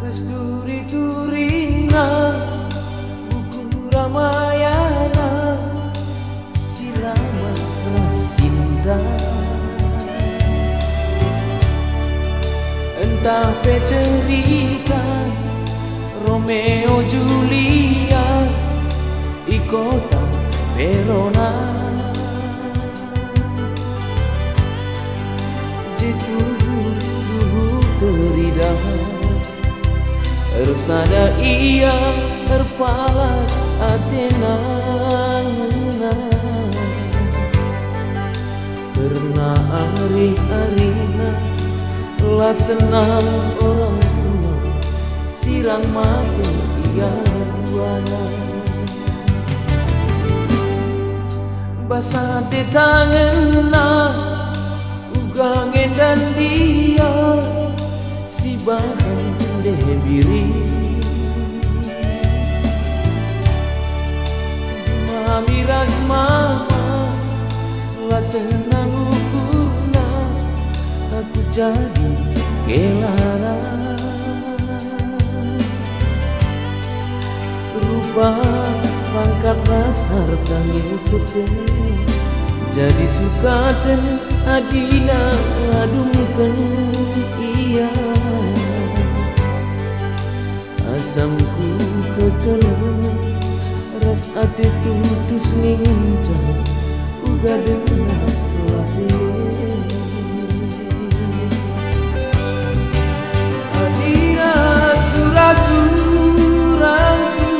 Lesturi turina buku Ramayana silama rasinda. Entah pe cerita Romeo Julia di kota Verona. Jituh teridah Ersada ia terpalas Athena. Karena hari-harinya lah senang orang tua sirang mati ia buana. Basah di tanganna ugangen dan dia si bahan debiri. Mami ras mama lah senang ukurna aku jadi kelana. Rupa pangkat ras harta ngikuti jadi sukaten adina adumkan iya. Asamku kekelam ras ati tutus ngincan uga dengar lahir. Adina surah-surahku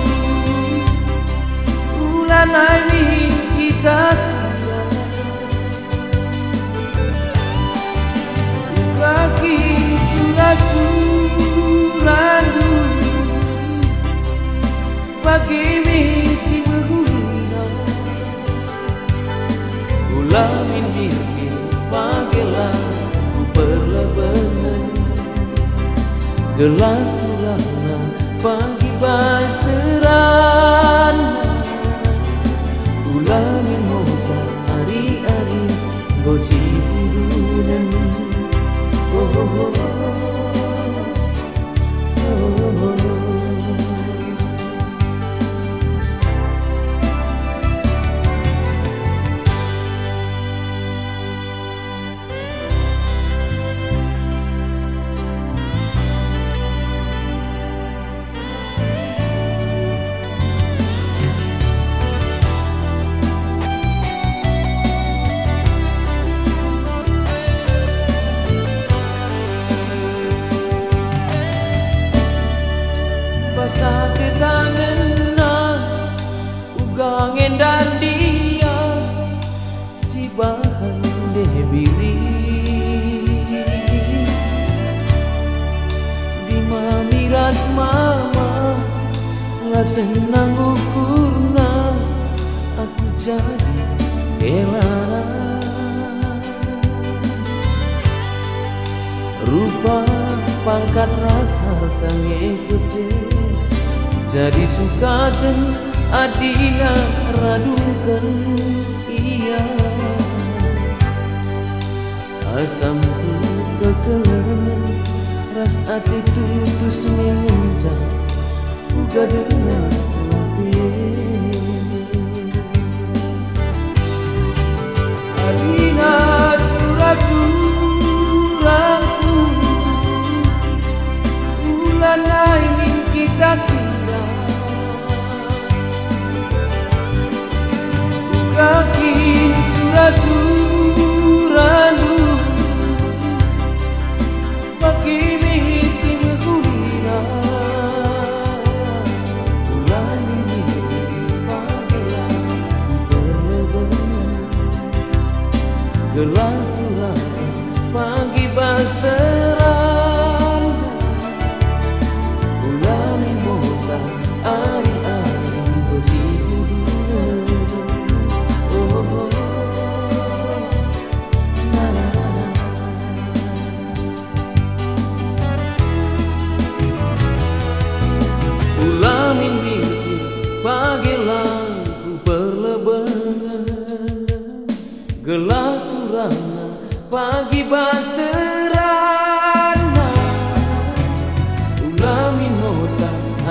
bulan ini kita siap kaki surah-surahku bagi misi berguna ulamin bikin pagelah perlebenan gelap turana pagi basteran ulamin mosa hari-hari gosip budunan. Oh, oh, oh, oh. Basah di tanganna ugangen dan dia si bahan debiri. Di mami ras mama lah senang ukurna aku jadi kelana. Rupa pangkat ras harta ngikuti jadi sukaten adina radungkan iya. Asamku kekelam ras ati tutus ngincan uga dengar lahir. Adina surah-surahku bulan ini kita siap kaki surah-surahku bagi misi berguna bulan ini pagelah perlebenan gelap turana pagi basteran ulamin mosa hari-hari gosip budunan. Oh, oh, oh.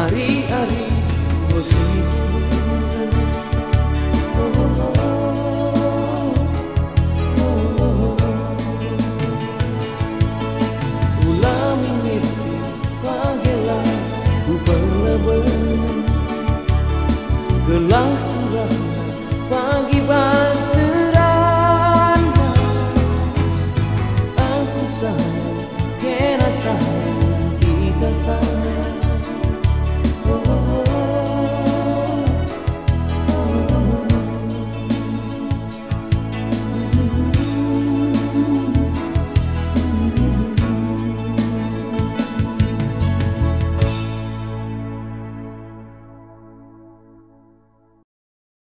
Ari-ari musim ulam mimpi pagelang ku berleban gelang